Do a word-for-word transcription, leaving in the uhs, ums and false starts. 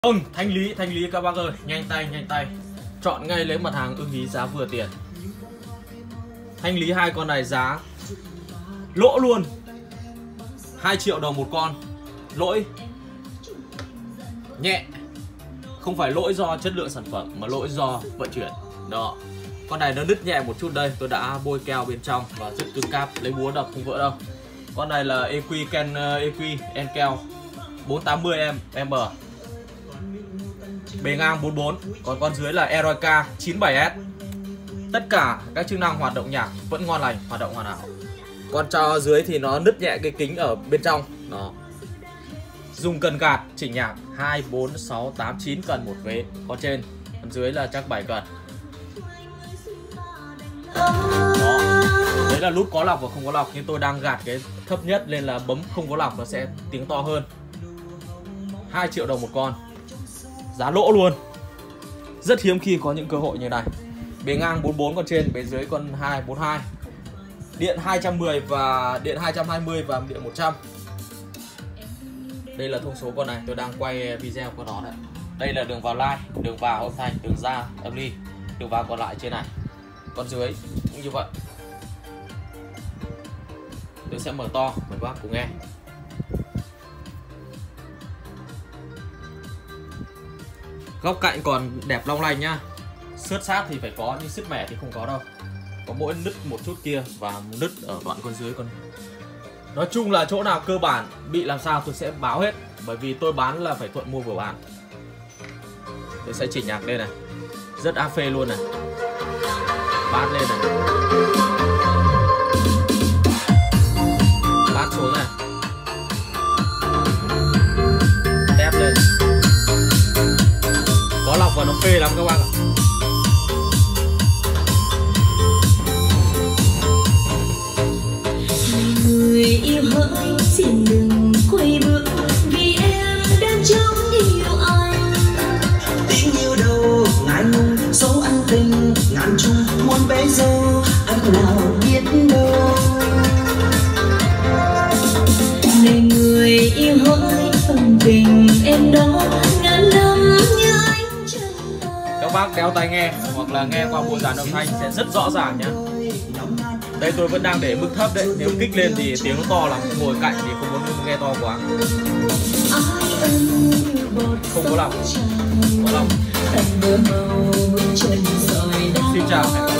Vâng, thanh lý, thanh lý các bác ơi, nhanh tay, nhanh tay. Chọn ngay lấy mặt hàng ưng ý giá vừa tiền. Thanh lý hai con này giá lỗ luôn. hai triệu đồng một con. Lỗi nhẹ. Không phải lỗi do chất lượng sản phẩm mà lỗi do vận chuyển. Đó. Con này nó nứt nhẹ một chút đây, tôi đã bôi keo bên trong và rất cứng cáp, lấy búa đập không vỡ đâu. Con này là e quy Ken e quy Enkel bốn tám mươi mm. Bề ngang bốn mươi bốn, còn con dưới là Eroica chín bảy S. Tất cả các chức năng hoạt động nhạc vẫn ngon lành, hoạt động hoàn hảo. Con cho dưới thì nó nứt nhẹ cái kính ở bên trong. Đó. Dùng cần gạt chỉnh nhạc hai, bốn, sáu, tám, chín cần một vế. Con trên, con dưới là chắc bảy cần. Đó. Đấy là nút có lọc và không có lọc, nhưng tôi đang gạt cái thấp nhất nên là bấm không có lọc nó sẽ tiếng to hơn. hai triệu đồng một con. Giá lỗ luôn. Rất hiếm khi có những cơ hội như này. Bề ngang bốn mươi bốn con trên, bề dưới con hai bốn hai. Điện hai trăm mười và điện hai trăm hai mươi và điện một trăm. Đây là thông số con này, tôi đang quay video của nó đấy. Đây là đường vào live, đường vào âm thanh, đường ra âm ly, đường vào còn lại trên này. Con dưới cũng như vậy. Tôi sẽ mở to, mời các bác cùng nghe. Góc cạnh còn đẹp long lanh nhá. Xước sát thì phải có, nhưng sứt mẻ thì không có đâu. Có mỗi nứt một chút kia và một nứt ở đoạn con dưới con. Nói chung là chỗ nào cơ bản bị làm sao tôi sẽ báo hết. Bởi vì tôi bán là phải thuận mua vừa bán. Tôi sẽ chỉnh nhạc lên này. Rất áp phê luôn này. Bát lên này. Bát xuống này. Tép lên. Có lọc và nó phê lắm các bạn ạ. Người yêu hỡi xin đừng quay bước, vì em đang trông yêu anh. Tình yêu đâu ngại ngùng dấu ân tình ngàn chung muốn bấy dâu anh nào biết đâu. Này người yêu hỡi phần tình em đó ngàn năm như ánh trăng. Các bác đeo tai nghe hoặc là nghe qua bộ dàn âm thanh sẽ rất rõ ràng nhá. Đây tôi vẫn đang để mức thấp đấy, nếu kích lên thì tiếng nó to lắm, ngồi cạnh thì không muốn nghe to quá. Không có lọc, có lọc. Xin chào.